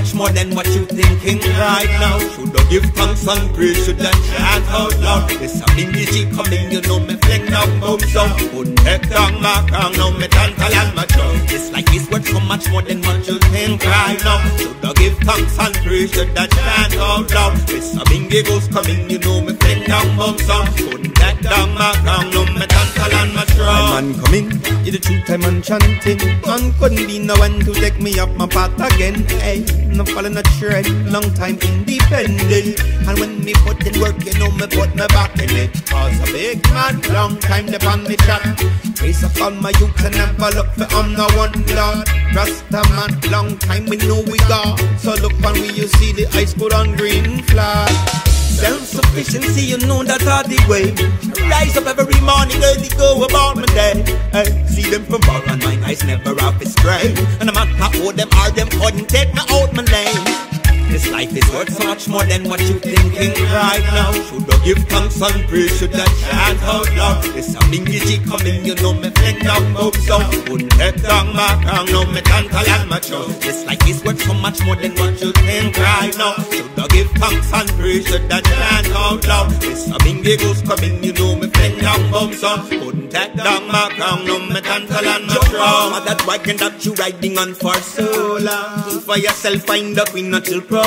much more than what you thinking right now. Should I give thanks and praise? Should I chant out loud? There's a bingy G coming, you know me fling down boom so. Wouldn't take down my crown, now me tantal and my tongue. This life is worth so much more than what you think right now. Should I give thanks and praise? Should I chant out loud? There's a bingy ghost coming, you know me fling down boom so. Wouldn't take down my crown, now me tantal and my tongue. Man coming, you the truth I'm enchanting. Man couldn't be no one to take me up my path again. Hey, no following a trend, long time independent. And when me put in work, you know me put me back in it. Cause a big man, long time they on me chat. Raise up on my youth and never look for no one Lord. Rasta man, long time we know we got. So look when we you see the ice put on green flag. Self-sufficiency, you know that are the way. Rise up every morning, early go about my day. Hey, see them from far and my eyes never off is gray. And no matter how them are, them couldn't take me out my name. This life is worth so much more than what you thinking right now. Should I give thanks and praise? Should I chant out loud? There's a bingy G coming, you know me fling down move so. Wouldn't take down my crown, no me tantal and my show. This life is worth so much more than what you think right now. Should I give thanks and praise? Should I chant out loud? There's a bingy ghost coming, you know me fling down move so. Wouldn't take down my crown, no me tantal and my show. That wagon that you riding on for so long. For yourself find the queen not till progression.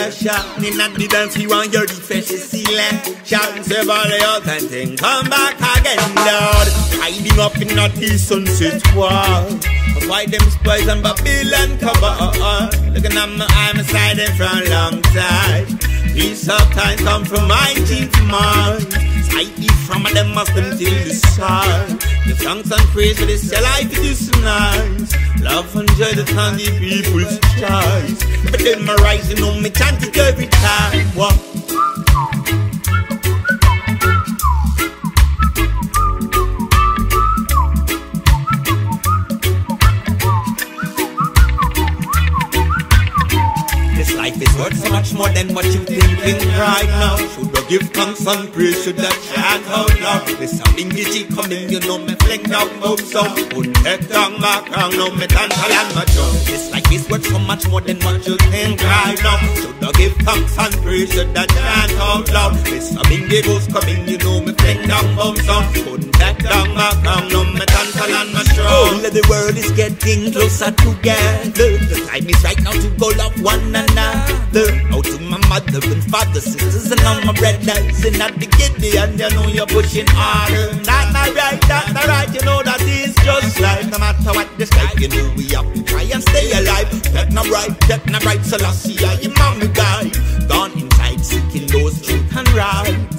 In the dance you want your refresh selection. Save all the old and thing come back again, Lord. Hiding up in the sunset wall. Why them spies and Babylon cover? Looking at my eye, I'm siding from a long time. Peace of time come from 19th March. Slightly from them must them till the sun. Give thanks and praise for this life it is nice. Love and joy that on the people's choice. But then my rising on me chant it every time. What? Life is worth so much more than what you thinking right now. Should I give thanks and praise? Should I chant out loud? There's a bingy G coming, you know me fling down move so. Wouldn't take down my crown, no me tantal and my show. This life is worth so much more than what you think right now. Should I give thanks and praise? Should I chant out loud? There's a bingy ghost coming, you know me fling down move so. Wouldn't take down my crown, no me tantal and my show. All of the world is getting closer together. The time is right now to go love one another. Out to my mother and father, sisters and all my brothers. And at the Gideon, you know you're pushing harder. That's not right, that's not right, you know that is just life. No matter what the sky, you know we have to try and stay alive. That's not right, Selassie, your mommy guy. Gone inside seeking those truth and right.